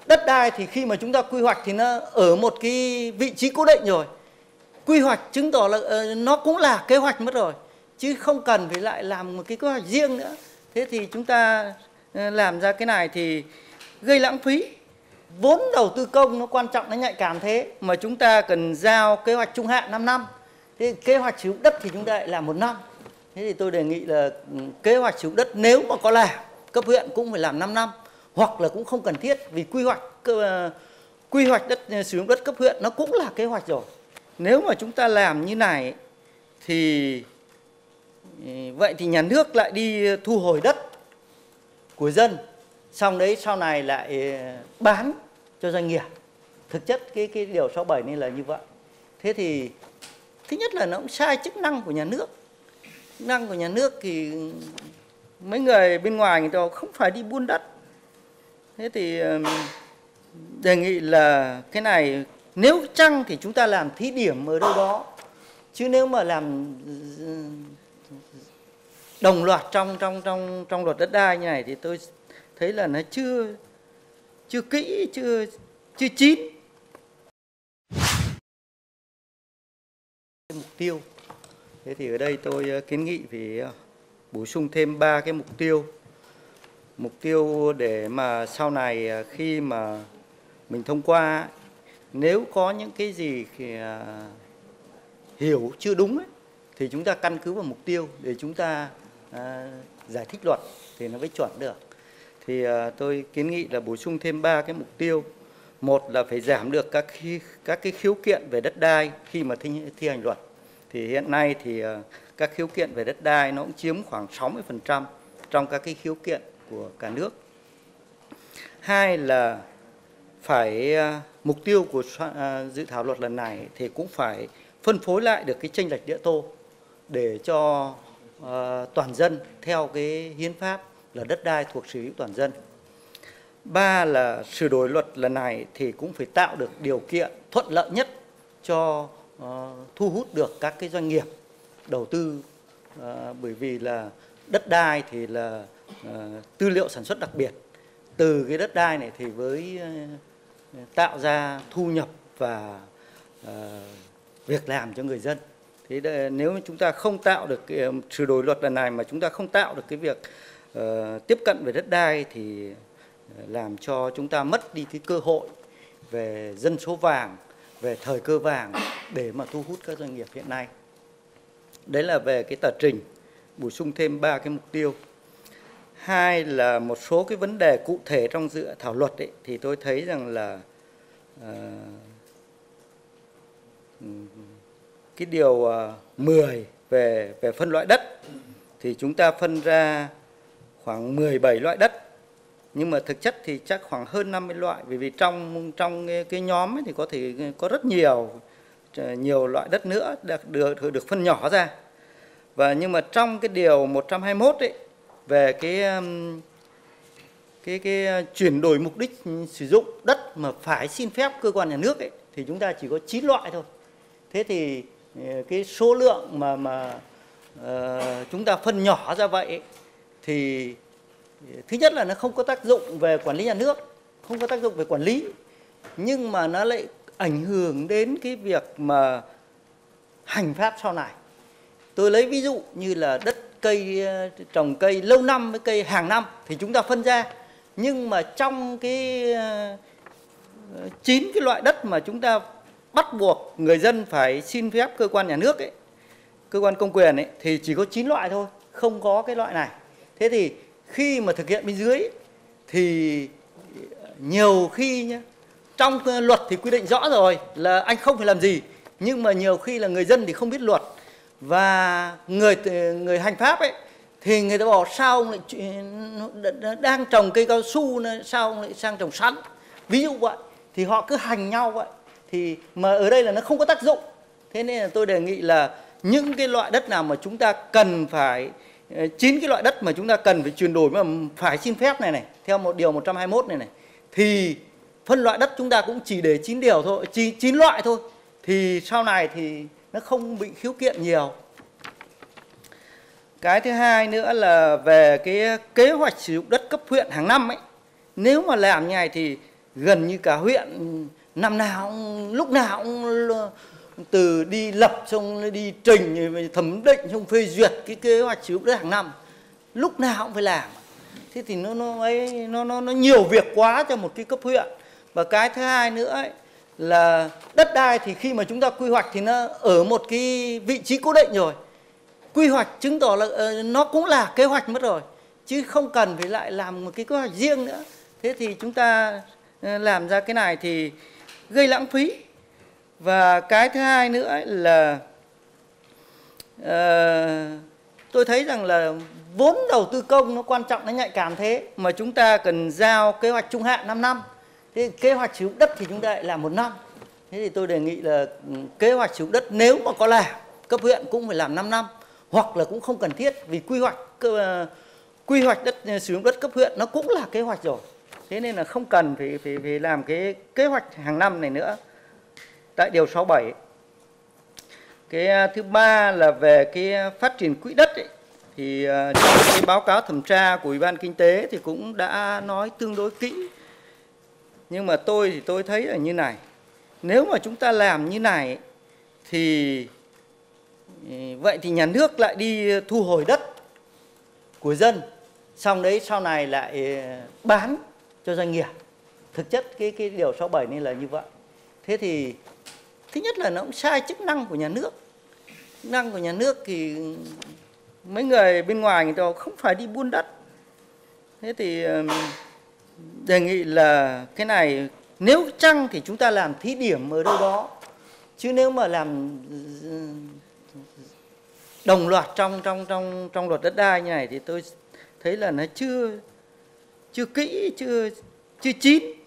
đất đai thì khi mà chúng ta quy hoạch thì nó ở một cái vị trí cố định rồi. Quy hoạch chứng tỏ là nó cũng là kế hoạch mất rồi, chứ không cần phải lại làm một cái kế hoạch riêng nữa. Thế thì chúng ta làm ra cái này thì gây lãng phí. Vốn đầu tư công nó quan trọng, nó nhạy cảm thế mà chúng ta cần giao kế hoạch trung hạn 5 năm. Thế kế hoạch sử dụng đất thì chúng ta lại làm 1 năm. Thế thì tôi đề nghị là kế hoạch sử dụng đất nếu mà có làm, cấp huyện cũng phải làm 5 năm, hoặc là cũng không cần thiết, vì quy hoạch đất sử dụng đất cấp huyện nó cũng là kế hoạch rồi. Nếu mà chúng ta làm như này thì vậy thì nhà nước lại đi thu hồi đất của dân, xong đấy sau này lại bán cho doanh nghiệp. Thực chất cái điều 67 này là như vậy. Thế thì thứ nhất là nó cũng sai chức năng của nhà nước. Chức năng của nhà nước thì mấy người bên ngoài người ta không phải đi buôn đất. Thế thì đề nghị là cái này nếu chăng thì chúng ta làm thí điểm ở đâu đó, chứ nếu mà làm đồng loạt trong luật đất đai như này thì tôi thấy là nó chưa kỹ, chưa chín. Mục tiêu. Thế thì ở đây tôi kiến nghị phải bổ sung thêm 3 cái mục tiêu. Mục tiêu để mà sau này khi mà mình thông qua, nếu có những cái gì thì hiểu chưa đúng ấy, thì chúng ta căn cứ vào mục tiêu để chúng ta giải thích luật thì nó mới chuẩn được. Thì tôi kiến nghị là bổ sung thêm 3 cái mục tiêu. Một là phải giảm được các cái khiếu kiện về đất đai khi mà thi hành luật. Thì hiện nay thì các khiếu kiện về đất đai nó cũng chiếm khoảng 60% trong các cái khiếu kiện của cả nước. Hai là phải mục tiêu của dự thảo luật lần này thì cũng phải phân phối lại được cái chênh lệch địa tô để cho toàn dân theo cái hiến pháp là đất đai thuộc sở hữu toàn dân. Ba là sửa đổi luật lần này thì cũng phải tạo được điều kiện thuận lợi nhất cho thu hút được các cái doanh nghiệp đầu tư, bởi vì là đất đai thì là tư liệu sản xuất đặc biệt. Từ cái đất đai này thì với tạo ra thu nhập và việc làm cho người dân. Thế nếu chúng ta không tạo được cái sửa đổi luật lần này mà chúng ta không tạo được cái việc tiếp cận về đất đai thì làm cho chúng ta mất đi cái cơ hội về dân số vàng, về thời cơ vàng để mà thu hút các doanh nghiệp hiện nay. Đấy là về cái tờ trình, bổ sung thêm 3 cái mục tiêu. Hai là một số cái vấn đề cụ thể trong dự thảo luật ấy, thì tôi thấy rằng là cái điều 10 về phân loại đất thì chúng ta phân ra khoảng 17 loại đất, nhưng mà thực chất thì chắc khoảng hơn 50 loại, bởi vì trong cái nhóm ấy thì có thể có rất nhiều loại đất nữa được phân nhỏ ra. Và nhưng mà trong cái điều 121 ấy về cái chuyển đổi mục đích sử dụng đất mà phải xin phép cơ quan nhà nước ấy, thì chúng ta chỉ có 9 loại thôi. Thế thì cái số lượng mà chúng ta phân nhỏ ra vậy ấy, thì thứ nhất là nó không có tác dụng về quản lý nhà nước, không có tác dụng về quản lý, nhưng mà nó lại ảnh hưởng đến cái việc mà hành pháp sau này. Tôi lấy ví dụ như là đất cây trồng cây lâu năm với cây hàng năm thì chúng ta phân ra, nhưng mà trong cái 9 cái loại đất mà chúng ta bắt buộc người dân phải xin phép cơ quan nhà nước ấy, cơ quan công quyền ấy, thì chỉ có 9 loại thôi, không có cái loại này. Thế thì khi mà thực hiện bên dưới thì nhiều khi nhá, trong luật thì quy định rõ rồi là anh không phải làm gì, nhưng mà nhiều khi là người dân thì không biết luật, và người hành pháp ấy thì người ta bảo sao ông lại đang trồng cây cao su sao ông lại sang trồng sắn, ví dụ vậy, thì họ cứ hành nhau vậy, thì mà ở đây là nó không có tác dụng. Thế nên là tôi đề nghị là những cái loại đất nào mà chúng ta cần phải 9 cái loại đất mà chúng ta cần phải chuyển đổi mà phải xin phép này theo một điều 121 này thì phân loại đất chúng ta cũng chỉ để 9 điều thôi, 9 loại thôi, thì sau này thì nó không bị khiếu kiện nhiều. Cái thứ hai nữa là về cái kế hoạch sử dụng đất cấp huyện hàng năm ấy, nếu mà làm như này thì gần như cả huyện năm nào lúc nào cũng từ đi lập xong đi trình thẩm định xong phê duyệt cái kế hoạch sử dụng đất hàng năm, lúc nào cũng phải làm. Thế thì nó nhiều việc quá cho một cái cấp huyện. Và cái thứ hai nữa ấy, là đất đai thì khi mà chúng ta quy hoạch thì nó ở một cái vị trí cố định rồi, quy hoạch chứng tỏ là nó cũng là kế hoạch mất rồi, chứ không cần phải lại làm một cái kế hoạch riêng nữa. Thế thì chúng ta làm ra cái này thì gây lãng phí. Và cái thứ hai nữa ấy là tôi thấy rằng là vốn đầu tư công nó quan trọng, nó nhạy cảm thế mà chúng ta cần giao kế hoạch trung hạn 5 năm. Thế kế hoạch sử dụng đất thì chúng ta lại làm 1 năm. Thế thì tôi đề nghị là kế hoạch sử dụng đất nếu mà có làm, cấp huyện cũng phải làm 5 năm, hoặc là cũng không cần thiết, vì quy hoạch đất sử dụng đất cấp huyện nó cũng là kế hoạch rồi. Thế nên là không cần phải làm cái kế hoạch hàng năm này nữa. Tại điều 67. Cái thứ ba là về cái phát triển quỹ đất ấy, thì trong cái báo cáo thẩm tra của Ủy ban Kinh tế thì cũng đã nói tương đối kỹ. Nhưng mà tôi thấy là như này, nếu mà chúng ta làm như này thì vậy thì nhà nước lại đi thu hồi đất của dân, xong đấy sau này lại bán cho doanh nghiệp. Thực chất cái điều 67 này là như vậy. Thế thì thứ nhất là nó cũng sai chức năng của nhà nước. Chức năng của nhà nước thì mấy người bên ngoài người ta không phải đi buôn đất. Thế thì đề nghị là cái này nếu chăng thì chúng ta làm thí điểm ở đâu đó, chứ nếu mà làm đồng loạt trong luật đất đai như này thì tôi thấy là nó chưa kỹ, chưa chín.